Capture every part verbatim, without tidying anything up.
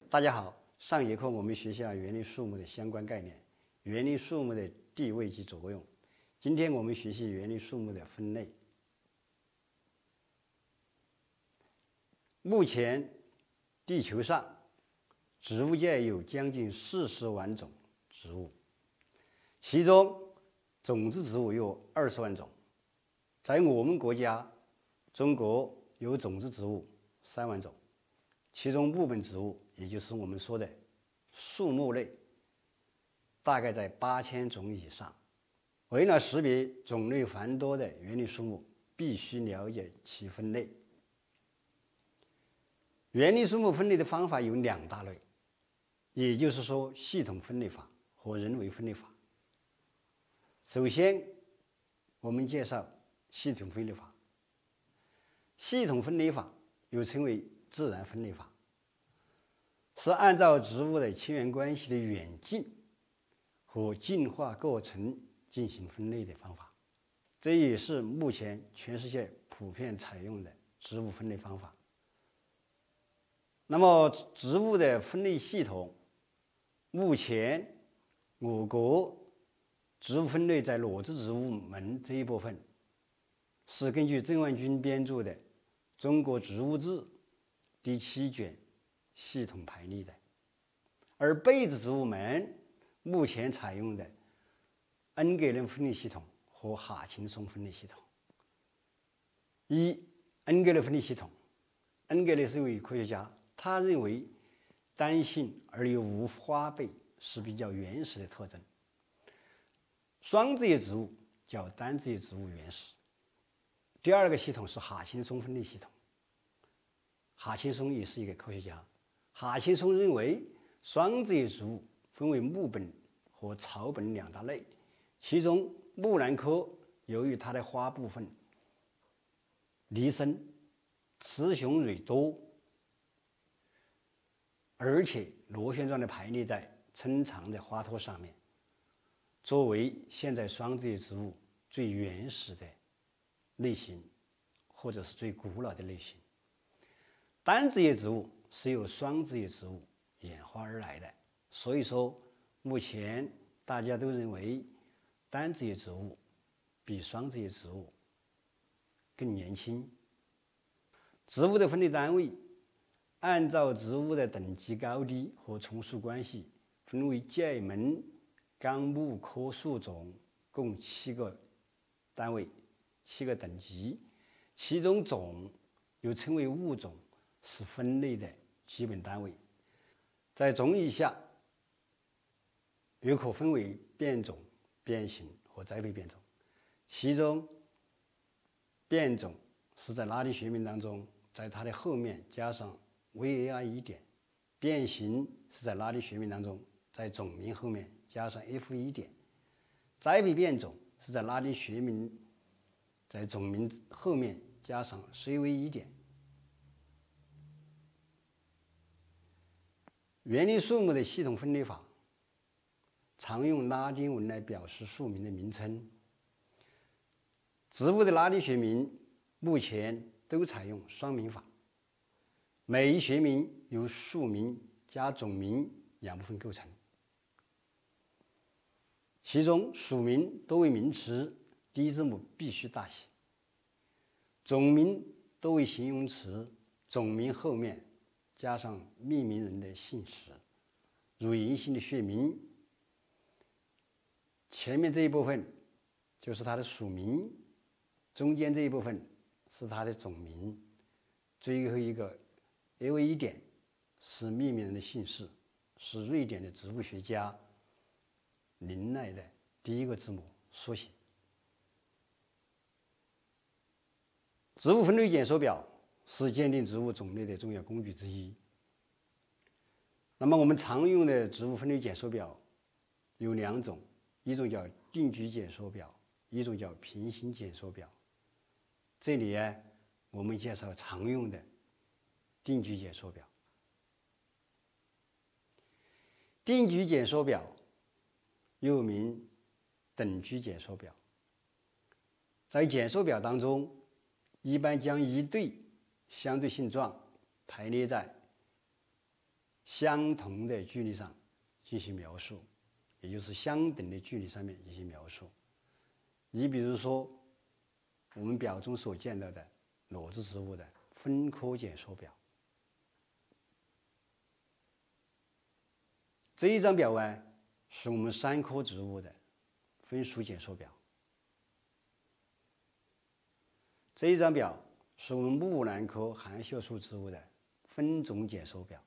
大家好，上节课我们学习了园林树木的相关概念，园林树木的地位及作用。今天我们学习园林树木的分类。目前，地球上植物界有将近四十万种植物，其中种子植物有二十万种。在我们国家，中国有种子植物三万种，其中木本植物，也就是我们说的树木类，大概在八千种以上。为了识别种类繁多的园林树木，必须了解其分类。园林树木分类的方法有两大类，也就是说系统分类法和人为分类法。首先，我们介绍系统分类法。系统分类法又称为自然分类法，是按照植物的亲缘关系的远近和进化过程进行分类的方法，这也是目前全世界普遍采用的植物分类方法。那么，植物的分类系统，目前我国植物分类在裸子植物门这一部分，是根据郑万军编著的《中国植物志》第七卷系统排列的，而被子植物门目前采用的恩格伦分类系统和哈钦松分类系统。一、恩格伦分类系统，恩格伦是一位科学家，他认为单性而又无花被是比较原始的特征。双子叶植物较单子叶植物原始。第二个系统是哈钦松分类系统。哈钦松也是一个科学家，哈钦松认为双子叶植物分为木本和草本两大类，其中木兰科由于它的花部分离深，雌雄蕊多，而且螺旋状的排列在撑长的花托上面，作为现在双子叶植物最原始的类型，或者是最古老的类型。单子叶植物是由双子叶植物演化而来的，所以说目前大家都认为单子叶植物比双子叶植物更年轻。植物的分类单位按照植物的等级高低和从属关系，分为界门纲目科属种共七个单位，七个等级，其中种又称为物种，是分类的基本单位。在种以下，又可分为变种、变型和栽培变种。其中，变种是在拉丁学名当中，在它的后面加上 V A I 一点；变形是在拉丁学名当中，在种名后面加上 F 一点；栽培变种是在拉丁学名在种名后面加上 C V 一点。园林树木的系统分类法常用拉丁文来表示树名的名称。植物的拉丁学名目前都采用双名法，每一学名由树名加种名两部分构成，其中属名多为名词，第一字母必须大写；种名多为形容词，种名后面加上命名人的姓氏，如银杏的学名，前面这一部分就是它的属名，中间这一部分是它的种名，最后一个 A V 一点是命名人的姓氏，是瑞典的植物学家林奈的第一个字母缩写。植物分类检索表是鉴定植物种类的重要工具之一。那么我们常用的植物分类检索表有两种，一种叫定居检索表，一种叫平行检索表。这里呢，我们介绍常用的定居检索表。定居检索表又名等居检索表，在检索表当中，一般将一对相对性状排列在相同的距离上进行描述，也就是相等的距离上面进行描述。你比如说，我们表中所见到的裸子植物的分科检索表，这一张表啊，是我们三科植物的分属检索表。这一张表是我们木兰科含血树植物的分种检索表。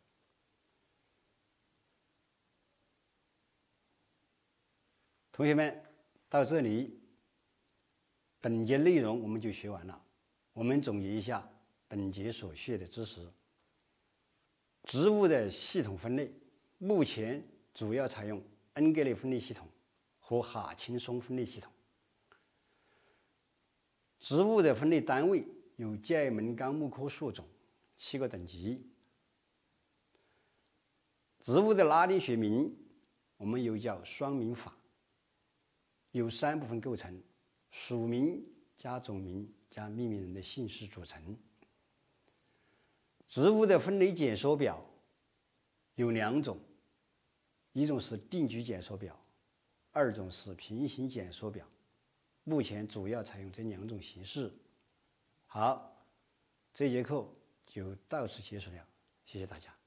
同学们，到这里，本节内容我们就学完了。我们总结一下本节所学的知识。植物的系统分类，目前主要采用恩格类分类系统和哈钦松分类系统。植物的分类单位有界门纲目科属种七个等级。植物的拉丁学名我们又叫双名法，由三部分构成：属名加种名加命名人的姓氏组成。植物的分类检索表有两种，一种是定居检索表，二种是平行检索表。目前主要采用这两种形式。好，这节课就到此结束了，谢谢大家。